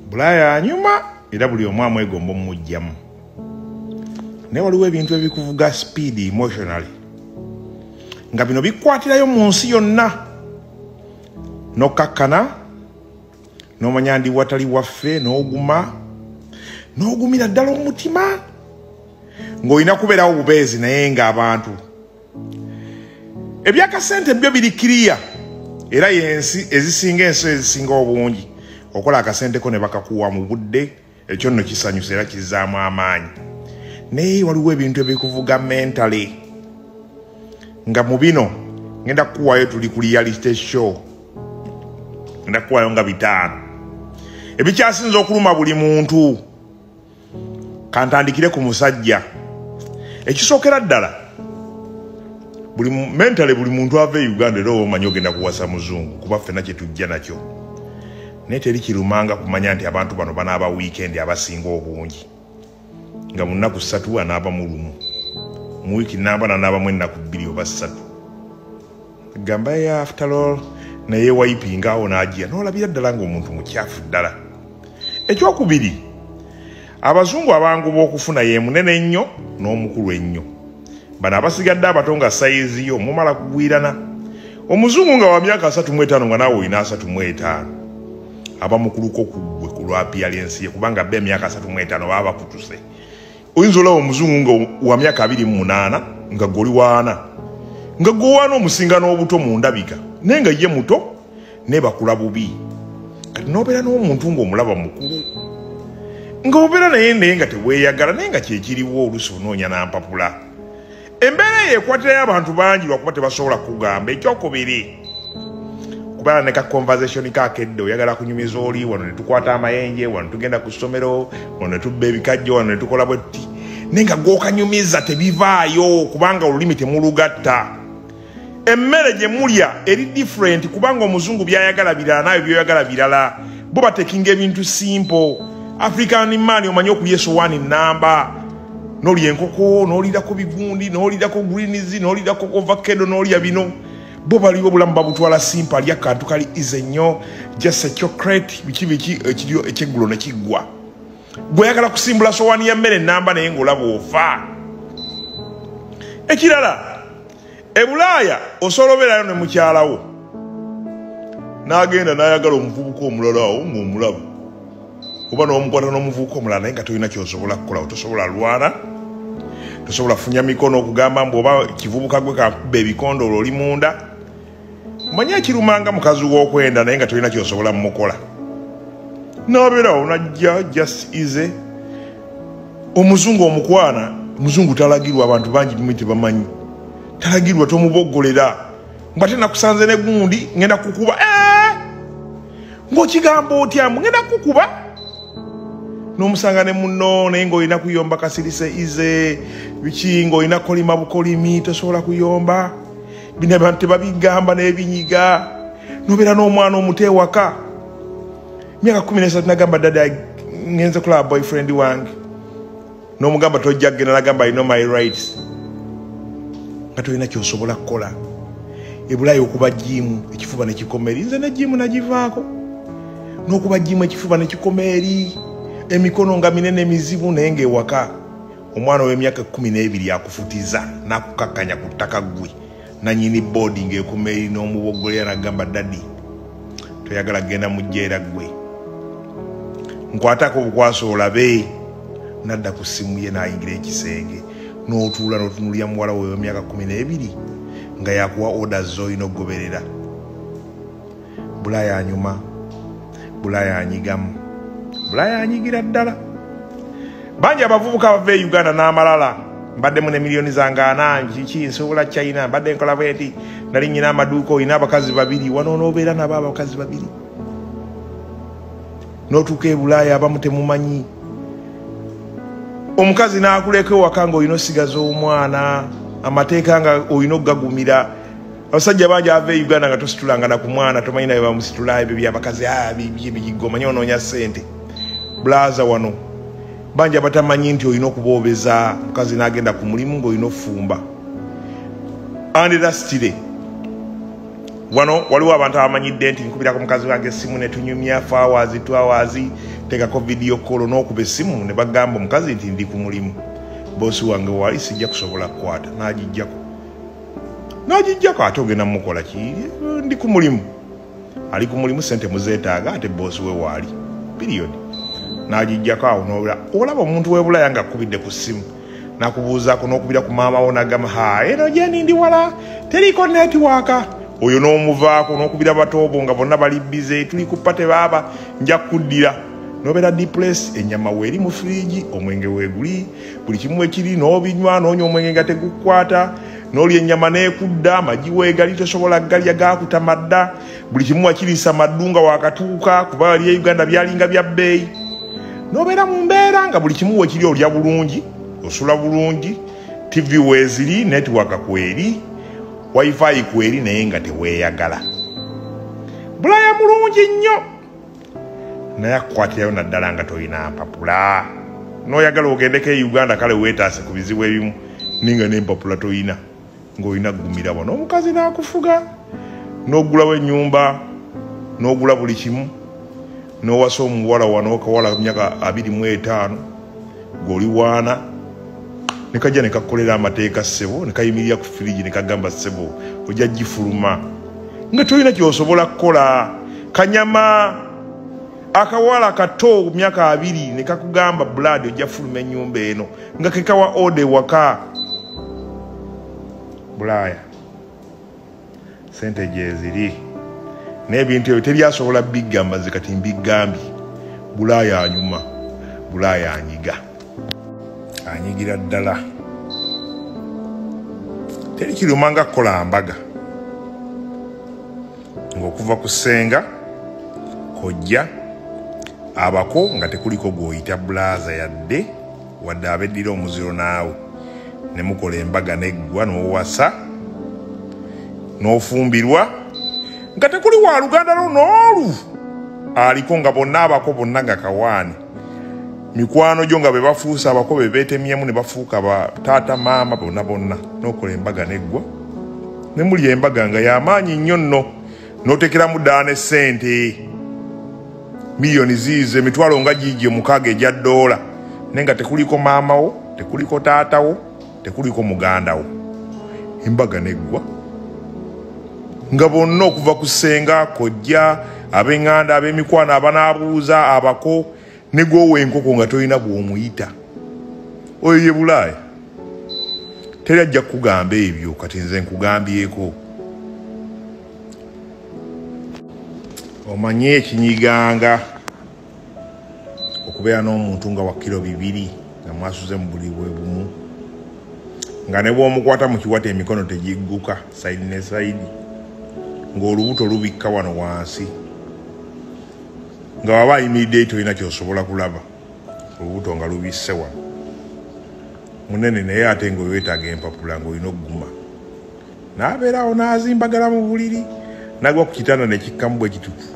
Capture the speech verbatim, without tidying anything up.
Bulaaya Anyuma era buli omu amwegomba omujjamu. Naye waliwo ebintu ebikuvuga speed emotionally nga bino bikwatirayo mu nsi yonna n'okkakkana n'omanya ndi watali waffe n'oguma n'ogumira ddala omutima ng'olina kubeerawo bubeezi naye ng'abantu ebyakasente byo biri kiriya era yensi ezisinga ensi ezisinga obungi okola akasenteko ne bakakuwa mu budde ekyo nno kisanyusa era kizzaamu amaanyi. Naye waliwo ebintu ebikuvuga mentally nga mu bino ngenda kukuwayo tuli ku reality show ngenda kukuwayo nga bitaano ebikyasinza okuluma buli muntu. Kantandikire ku musajja ekisookera ddala buli mentally buli muntu ava e Uganda era omanyi ogenda kuwasa muzungu kuba ffenna kye tujja nakyo. Naye teri kirumanga kumanya nti abantu bano banaaba weekend abasinga obungi nga mu nnaku ssatu anaaba mu lumu mu wiiki namba nanaabamu ennaku bbiri oba ssatu. Gamba ye after all naye wayipinga awo n'agiya n'olabira ddala ng'omuntu mukyafu ddala. Ekyokubiri, abazungu abanguba okufuna ye munene ennyo n'omukulu ennyo. Bano abasigadde abato nga sayizi yo mumala kugwirana. Omuzungu nga wa myaka asatu mu etaano nga naawe olina asatu mu etaano aba mukuluko ku ggwe ku lwa appearance ye kubanga bbe emyaka asatu mu etaano baba bakutuse. Oyinza olaba omuzungu nga wa myaka abiri mu munaana nga goli waana nga gwowaana omusinga n'obuto mu ndabika naye nga ye muto ne bakula bubi. Kati n'obeera n'omuntu ng'omulaba mukulu ng'obeera naye naye nga teweeyagala naye nga kyekiriwo oluusi onoonya nampapula. Embeera eyo ekwatirayo abantu bangi lwakuba tebasobola kugamba. Ekyokubiri, kubeera ne ka conversation kakedde oyagala kunyumiza oli wano ne tukwata amayenje wano tugenda ku ssomero wano ne tubba ebikajjo wano ne tukola bwetti naye nga gw'okanyumiza tebivaayo kubanga olulimi temulugatta. Emmere gye mulya eri different kubanga omuzungu byayagala birala nawe byoyagala birala. Bo batekinga ebintu simple. African man omanyi okulya esowaani nnamba n'olya enkoko n'olirako bigundi n'olirako greens n'olirako ovacado n'olya bino. Bo baliwo obulamu babutwala simple alya kantu kali ize nnyo just a chocolate biki biki ekiryo ekyeggulo ne kiggwa. Bw'oyagala kusimbula sowaani ya mmere nnamba naye ng'olaba ofa. Ekirala, e Bulaaya osoloberayo ne mukyalawo n'agenda n'ayagala omuvubuka omulala awo ng'omulaba oba n'omukwata n'omuvubuka omulala naye nga tolina ky'osobola kukolawo. Tosobola lwana, tosobola funya mikono okugamba mbu oba kivubuka gwe kakuba ebikondolo oli munda. Manyi ekirumanga mukazi w'okwenda naye nga tolina ky'osobola mumukola. N'abeerawo najja just easy. Omuzungu omukwana, muzungu talagirwa abantu bangi bimu tebamanyi. Talagirwa tomuboggolera. Mbate nakusanze ne gundi ngenda kukuba. Eh! Ng'okigamba otya mbu ngenda kukuba. N'omusanga ne munno naye ng'olina kuyomba kasirise ize biki ng'olina kolima bukolimi tosobola kuyomba. Bino abantu tebabigamba n'ebinyiga. N'obeera n'omwana omuto ewaka. Myaka kumi n'esatu nagamba dada ngenze kulaba boyfriend wange. N'omugamba tojja kugenda nagamba I know my rights. Nga tolina ky'osobola kukola. E Bulaaya okuba jimu ekifuba ne kikoma eri. Nze ne jimu nagivaako. N'okuba jimu ekifuba ne kikoma eri. Emikono nga minene mizibu naye ng'ewaka. Omwana w'emyaka kumi n'ebiri akufutiza n'akukakkanya ku ttaka ggwe. Nannyini boodi ng'ekoma eri n'omuboggolera n'agamba dadi toyagala kugenda mu jjeera ggwe. Nkwatako obukwasa olabe. Nadda ku ssimu ye n'ayingira ekisenge n'otuula n'otunulya muwala we w'emyaka kumi n'ebiri nga yakuwa orders z'olina okugoberera. Bulaaya anyuma, Bulaaya anyigamu, Bulaaya anyigira ddala. Bangi abavubuka abava e Uganda n'amalala mbaddemu ne miliyoni zange ana kiki nsobola China mbadde nkola bweti nali nnyina amaduuka olina abakazi babiri wano n'obeera nabo abakazi babiri. N'otuuka e Bulaaya abamu temumanyi. Omukazi n'akuleka ewaka ng'olina osigaza omwana amateeka nga olina okugagumira. Abasajja bangi ava e Uganda nga tositulanga na ku mwana tomanyi naye bamusitula ebyo byabakazi bibigigo omanyi onoonya ssente. Blaza wano bangi abatamanyi nti olina okuboobeza mukazi n'agenda ku mulimu ng'olina okufumba. Andidasitire wano waliwo abantu abamanyidde nti nkubira ku mukazi wange essimu ne tunyumya for hours two hours tekako video call n'okuba essimu ne bagamba omukazi nti ndi ku mulimu boosi wange wali sijja kusobola kukwata n'agijjako n'agijjako ate ogenda mukola ki ndi ku mulimu ali ku mulimu sente muzeetaaga ate boosi we waali period n'agijjako awo n'obula olaba omuntu w'e Bulaaya ng'akubidde ku ssimu n'akubuuzaako n'okubira ku maama wo n'agamba ha eno gye nindi wala teriiko netiwaaka oyo n'omuvaako n'okubira batoobo nga bonna bali bize tuli ku pate baaba nja kuddira n'obeera depress ennyama weeri mu firiigi omwenge weeguli buli kimu ekiri n'obinywa n'onywa omwenge nga tegukwata n'olya ennyama n'ekudda amagi weegali tosobola galya gaakuta dda buli kimu wakiriisa maddunga waakatuuka kuba wali e Uganda byalinga bya bbeeyi n'obeera mu mbeera nga buli kimu wekiri olya bulungi osula bulungi tivi weeziri netiwaaka kweri wifi kweri naye nga teweeyagala Bulaaya mulungi nnyo naye akukwatirayo naddala nga tolina mpapula n'oyagala ogendeko e Uganda kale weetaase ku bizibu ebimu ninga n'empapula tolina ng'olina ggumirabo n'omukazi n'akufuga n'ogulawo ennyumba n'ogula buli kimu n'owasa omuwala wano kawala myaka abiri mu etaano g'oli waana ne kajja ne kakolera amateeka ssebo ne kayimirira ku firigi ne kagamba ssebo ojja gifuluma nga tolina ky'osobola kukola kanyama akawala kato myaka abiri ne kakugamba blood ojja fuluma ennyumba eno nga kekawa ode waka Bulaaya sente gye ziri n'ebintu ebyo tebyasobola bigamba zikati mbigambye Bulaaya anyuma Bulaaya anyiga anyigira ddala teri kiruma nga kukola mbaga ng'okuva ku ssenga kojja abako nga tekuliko gw'oyita bulaaza yadde wadde abeddira omuziro naawe ne mukola embaga neggwa n'owasa n'ofumbirwa nga tekuli wa luganda lo n'olu aliko nga bonna abako bonna nga kawaani mikwano gyo nga be bafuusa abako be beetemyemu ne bafuuka ba taata maama bonna bonna n'okola embaga neggwa ne muli embaga nga y'amaanyi nnyo nno n'otekeramu ddala ne ssente miliyoni ziizo emitwalo nga giigye mukaaga egya ddoola naye nga tekuliko maama wo tekuliko taata wo tekuliko muganda wo embaga neggwa nga bonna okuva ku ssenga kojja ab'eŋŋanda ab'emikwano abanaabuuza abako ne gwowa enkoko nga tolina bw'omuyita oyo ye Bulaaya teri ajja kukugamba ebyo kati nze nkugambyeko omanye ekinyiganga okubeera n'omuntu nga wa kiro bibiri nga mwasuze mu buli bwe bumu nga ne bw'omukwata mu kiwata emikono tegigguka sayidi ne sayidi ng'olubuto lubikka wano wansi nga waba ayimiridde tolina ky'osobola kulaba olubuto nga lubisse wano munene naye ate ng'oweetaaga empapula ng'olina okuguma n'abeerawo n'azimbagala mu buliri n'agwa ku kitanda ne kikkamu bwe kituku